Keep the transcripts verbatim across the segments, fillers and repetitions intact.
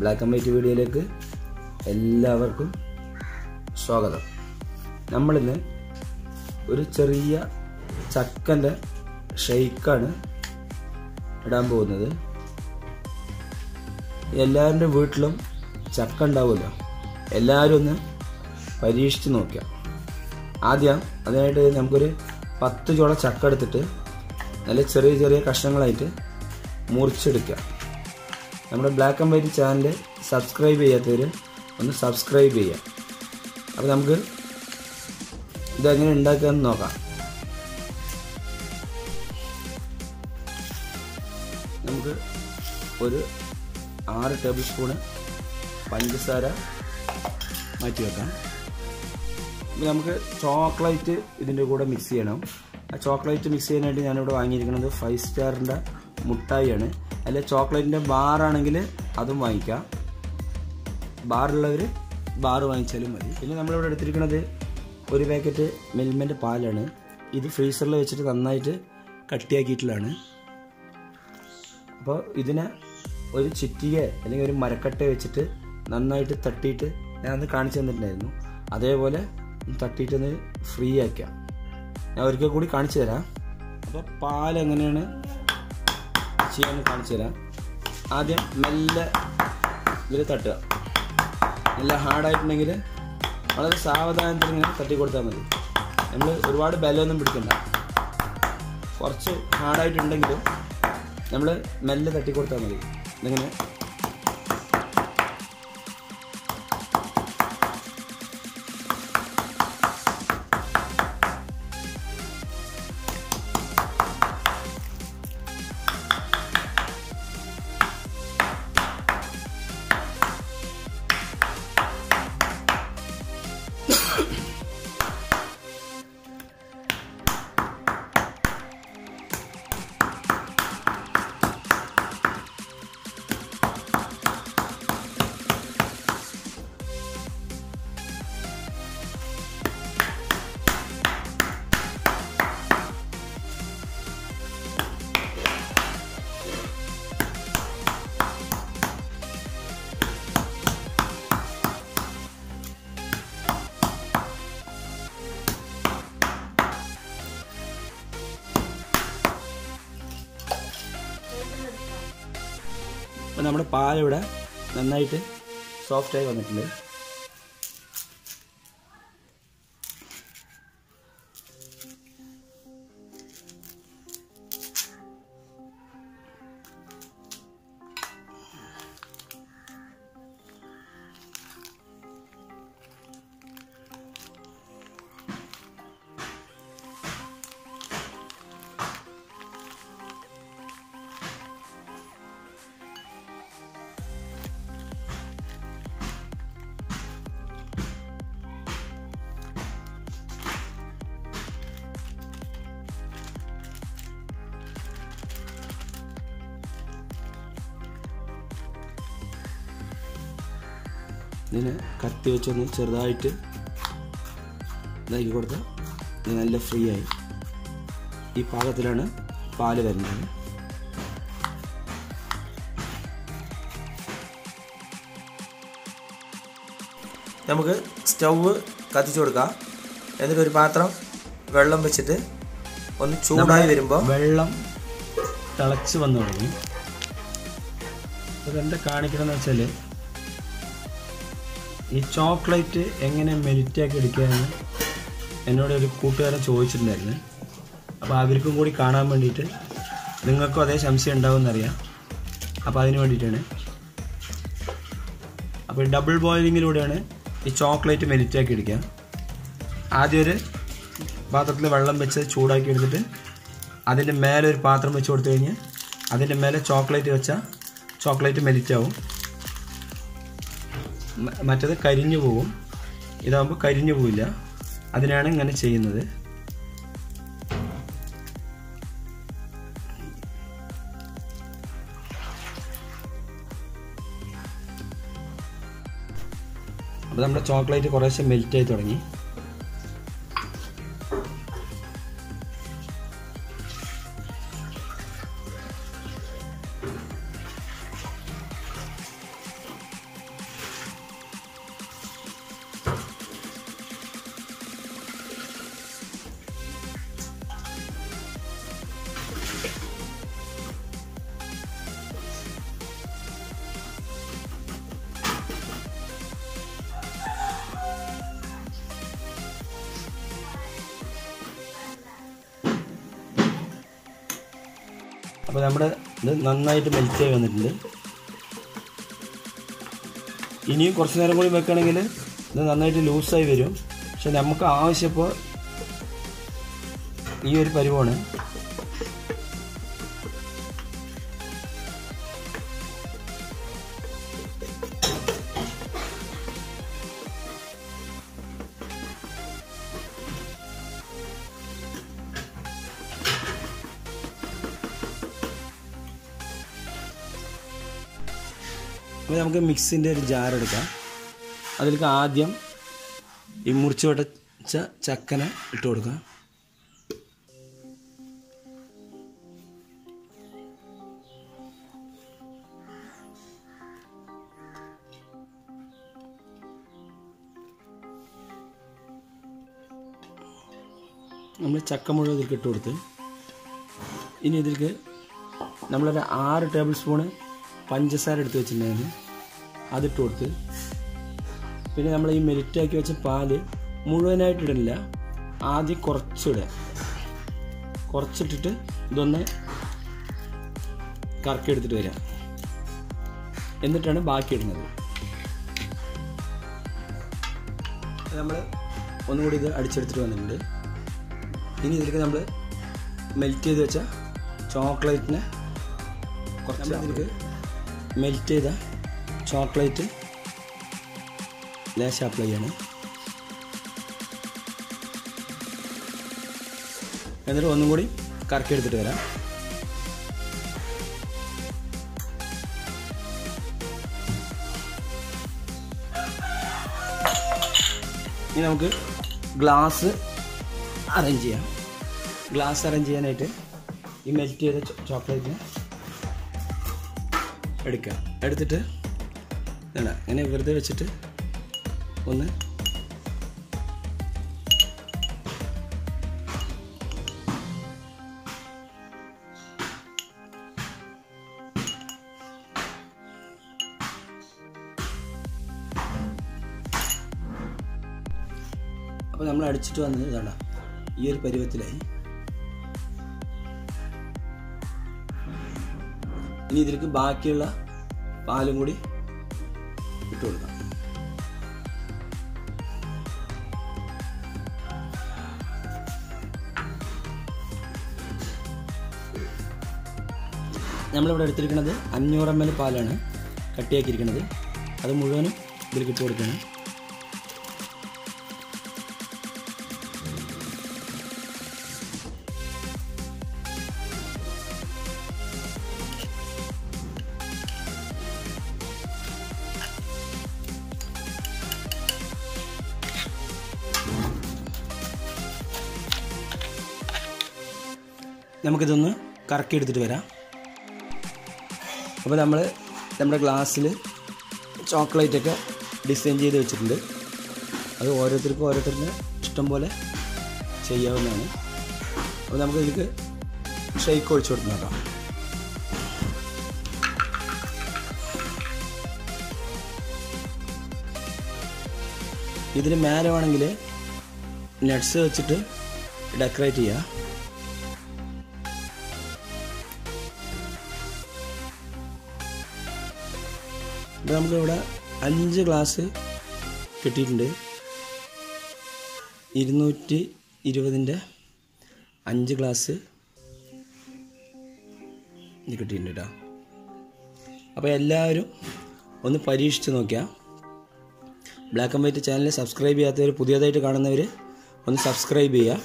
Black and white വീഡിയോയിലേക്ക് എല്ലാവർക്കും സ്വാഗതം. നമ്മളിന്ന് ഒരു ചെറിയ ചക്കൻ്റെ ഷെയ്ക്കാണ് ഇടാൻ പോകുന്നത്. എല്ലാവരുടെ വീട്ടിലും ചക്ക ഉണ്ടാവുമല്ലോ, എല്ലാവരും ഒന്ന് പരീക്ഷിച്ച് നോക്കുക. ആദ്യം അതിനായിട്ട് നമുക്കൊരു പത്ത് ചോള ചക്ക എടുത്തിട്ട് നല്ല ചെറിയ ചെറിയ കഷ്ണങ്ങളായിട്ട് മുറിച്ചെടുക്കുക. നമ്മുടെ black and white channel subscribe ചെയ്യാത്തവർ ഒന്ന് സബ്സ്ക്രൈബ് ചെയ്യുക. അപ്പോൾ നമുക്ക് ഇതെങ്ങനെ ഉണ്ടാക്കുകയെന്ന് നോക്കാം. നമുക്ക് ഒരു ആറ് ടേബിൾ സ്പൂണ് പഞ്ചസാര മാറ്റി വെക്കാം. നമുക്ക് ചോക്ലേറ്റ് ഇതിൻ്റെ കൂടെ മിക്സ് ചെയ്യണം. ആ ചോക്ലേറ്റ് മിക്സ് ചെയ്യാനായിട്ട് ഞാനിവിടെ വാങ്ങിയിരിക്കുന്നത് ഫൈവ് സ്റ്റാറിൻ്റെ മുട്ടായിയാണ്. അല്ലെ ചോക്ലേറ്റിൻ്റെ ബാറാണെങ്കിൽ അതും വാങ്ങിക്കാം. ബാറുള്ളവർ ബാറ് വാങ്ങിച്ചാലും മതി. പിന്നെ നമ്മളിവിടെ എടുത്തിരിക്കുന്നത് ഒരു പാക്കറ്റ് മിൽമൻ്റെ പാലാണ്. ഇത് ഫ്രീസറിൽ വെച്ചിട്ട് നന്നായിട്ട് കട്ടിയാക്കിയിട്ടുള്ളതാണ്. അപ്പോൾ ഇതിനെ ഒരു ചിറ്റിക അല്ലെങ്കിൽ ഒരു മരക്കട്ട വെച്ചിട്ട് നന്നായിട്ട് തട്ടിയിട്ട് ഞാനത് കാണിച്ചു തന്നിട്ടുണ്ടായിരുന്നു. അതേപോലെ തട്ടിയിട്ടൊന്ന് ഫ്രീ ആക്കാം. ഞാൻ ഒരിക്കൽ കൂടി കാണിച്ചു തരാം. അപ്പോൾ പാലെങ്ങനെയാണ് ചെയ്യാൻ കാണിച്ചു തരാം. ആദ്യം മെല്ലെ ഇതിൽ തട്ടുക. നല്ല ഹാർഡായിട്ടുണ്ടെങ്കിൽ വളരെ സാവധാനത്തിൽ ഇങ്ങനെ തട്ടി കൊടുത്താൽ മതി. നമ്മൾ ഒരുപാട് ബലമൊന്നും പിടിക്കണ്ട. കുറച്ച് ഹാർഡായിട്ടുണ്ടെങ്കിലും നമ്മൾ മെല്ലെ തട്ടി കൊടുത്താൽ മതി. ഇതിങ്ങനെ അപ്പോൾ നമ്മുടെ പാലിവിടെ നന്നായിട്ട് സോഫ്റ്റായി വന്നിട്ടുണ്ട്. ഇതിന് കത്തി വെച്ചൊന്ന് ചെറുതായിട്ട് ഇതാക്കി കൊടുത്താൽ ഇത് നല്ല ഫ്രീ ആയി. ഈ പാകത്തിലാണ് പാല് വരുന്നത്. നമുക്ക് സ്റ്റൗവ് കത്തിച്ചു കൊടുക്കാം. എന്നിട്ട് ഒരു പാത്രം വെള്ളം വെച്ചിട്ട് ഒന്ന് ചൂടായി വരുമ്പോൾ വെള്ളം തിളച്ച് വന്നു തുടങ്ങി. അതെന്താ കാണിക്കണമെന്ന് വെച്ചാൽ ഈ ചോക്ലേറ്റ് എങ്ങനെ മെൽറ്റാക്കി എടുക്കുകയെന്ന് എന്നോട് ഒരു കൂട്ടുകാരൻ ചോദിച്ചിട്ടുണ്ടായിരുന്നു. അപ്പോൾ അവർക്കും കൂടി കാണാൻ വേണ്ടിയിട്ട്, നിങ്ങൾക്കും അതേ സംശയം ഉണ്ടാവുമെന്നറിയാം, അപ്പോൾ അതിന് വേണ്ടിയിട്ടാണ്. അപ്പോൾ ഡബിൾ ബോയിലിങ്ങിലൂടെയാണ് ഈ ചോക്ലേറ്റ് മെൽറ്റാക്കി എടുക്കുക. ആദ്യം ഒരു പാത്രത്തിൽ വെള്ളം വെച്ച് ചൂടാക്കി എടുത്തിട്ട് അതിൻ്റെ മേലെ ഒരു പാത്രം വെച്ച് കൊടുത്തു കഴിഞ്ഞാൽ അതിൻ്റെ മേലെ ചോക്ലേറ്റ് വെച്ചാൽ ചോക്ലേറ്റ് മെൽറ്റാവും. മറ്റത് കരിഞ്ഞു പോകും. ഇതാകുമ്പോൾ കരിഞ്ഞു പോവില്ല. അതിനാണ് ഇങ്ങനെ ചെയ്യുന്നത്. അപ്പോൾ നമ്മുടെ ചോക്ലേറ്റ് കുറേശ്ശെ മെൽറ്റായി തുടങ്ങി. അപ്പോൾ നമ്മുടെ ഇത് നന്നായിട്ട് മെൽറ്റ് ആയി വന്നിട്ടുണ്ട്. ഇനിയും കുറച്ച് നേരം കൂടി വെക്കുകയാണെങ്കിൽ ഇത് നന്നായിട്ട് ലൂസായി വരും. പക്ഷെ നമുക്ക് ആവശ്യപ്പോൾ ഈ ഒരു പരുവമാണ്. അപ്പോൾ നമുക്ക് മിക്സിൻ്റെ ഒരു ജാർ എടുക്കാം. അതിലേക്ക് ആദ്യം ഈ മുറിച്ച് വെട്ടച്ച ചക്കനെ ഇട്ട് കൊടുക്കാം. നമ്മൾ ചക്ക മുഴുവൻ ഇതിലേക്ക് ഇട്ട് കൊടുത്ത് ഇനി ഇതിലേക്ക് നമ്മളൊരു ആറ് ടേബിൾ സ്പൂണ് പഞ്ചസാര എടുത്ത് വെച്ചിട്ടുണ്ടായിരുന്നു, അതിട്ട് കൊടുത്ത് പിന്നെ നമ്മൾ ഈ മെൽറ്റാക്കി വെച്ച പാല് മുഴുവനായിട്ട് ഇടുന്നില്ല, ആദ്യം കുറച്ചിടുക. കുറച്ചിട്ടിട്ട് ഇതൊന്ന് കറക്കി എടുത്തിട്ട് വരാം, എന്നിട്ടാണ് ബാക്കി ഇടുന്നത്. നമ്മൾ ഒന്നുകൂടി ഇത് അടിച്ചെടുത്തിട്ട് വന്നിട്ടുണ്ട്. ഇനി ഇതിലേക്ക് നമ്മൾ മെൽറ്റ് ചെയ്ത് വെച്ച ചോക്ലേറ്റിനെ കുറച്ച് ഇതിലേക്ക് മെൽറ്റ് ചെയ്ത ചോക്ലേറ്റ് ലേശം അപ്ലൈ ചെയ്യണം. എന്നിട്ട് ഒന്നും കൂടി കറക്കി എടുത്തിട്ട് വരാം. ഇനി നമുക്ക് ഗ്ലാസ് അറേഞ്ച് ചെയ്യാം. ഗ്ലാസ് അറേഞ്ച് ചെയ്യാനായിട്ട് ഈ മെൽറ്റ് ചെയ്ത ചോക്ലേറ്റിനെ എടുക്കുക. എടുത്തിട്ട് വേണ്ട അങ്ങനെ വെറുതെ വെച്ചിട്ട് ഒന്ന് അപ്പോൾ നമ്മൾ അടിച്ചിട്ട് വന്നത് ഇതാണ്, ഈ ഒരു പരുവത്തിലായി. ഇനി ഇതിലേക്ക് ബാക്കിയുള്ള പാലും കൂടി ഇട്ട് കൊടുക്കാം. നമ്മളിവിടെ എടുത്തിരിക്കുന്നത് അഞ്ഞൂറ് എം എൽ പാലാണ് കട്ടിയാക്കിയിരിക്കുന്നത്. അത് മുഴുവനും ഇതിലേക്ക് ഇട്ട് കൊടുക്കണം. നമുക്കിതൊന്ന് കറക്കി എടുത്തിട്ട് വരാം. അപ്പോൾ നമ്മൾ നമ്മുടെ ഗ്ലാസ്സിൽ ചോക്ലേറ്റൊക്കെ ഡിസൈൻ ചെയ്ത് വെച്ചിട്ടുണ്ട്. അത് ഓരോരുത്തർക്കും ഓരോരുത്തരുടെ ഇഷ്ടം പോലെ ചെയ്യാവുന്നതാണ്. അപ്പോൾ നമുക്ക് ഇതിലേക്ക് ഷേക്ക് ഒഴിച്ചു കൊടുത്ത് നോക്കാം. ഇതിന് മേലെ വേണമെങ്കിൽ നട്ട്സ് വെച്ചിട്ട് ഡെക്കറേറ്റ് ചെയ്യുക. അപ്പോൾ നമുക്കിവിടെ അഞ്ച് ഗ്ലാസ് കിട്ടിയിട്ടുണ്ട്. ഇരുന്നൂറ്റി ഇരുപതിൻ്റെ അഞ്ച് ഗ്ലാസ് ഇത് കിട്ടിയിട്ടുണ്ട് കേട്ടോ. അപ്പോൾ എല്ലാവരും ഒന്ന് പരീക്ഷിച്ച് നോക്കിയാൽ. Black and white channel subscribe ചെയ്യാത്തവർ, പുതിയതായിട്ട് കാണുന്നവർ ഒന്ന് സബ്സ്ക്രൈബ് ചെയ്യുക.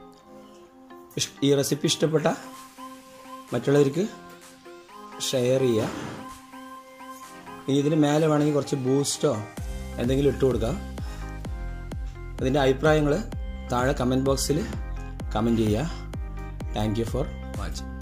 ഈ റെസിപ്പി ഇഷ്ടപ്പെട്ട മറ്റുള്ളവർക്ക് ഷെയർ ചെയ്യുക. ഇനി ഇതിന് മേലെ വേണമെങ്കിൽ കുറച്ച് ബൂസ്റ്റോ എന്തെങ്കിലും ഇട്ട് കൊടുക്കുക. അതിൻ്റെ അഭിപ്രായങ്ങൾ താഴെ കമൻറ്റ് ബോക്സിൽ കമൻറ്റ് ചെയ്യുക. Thank you for watching.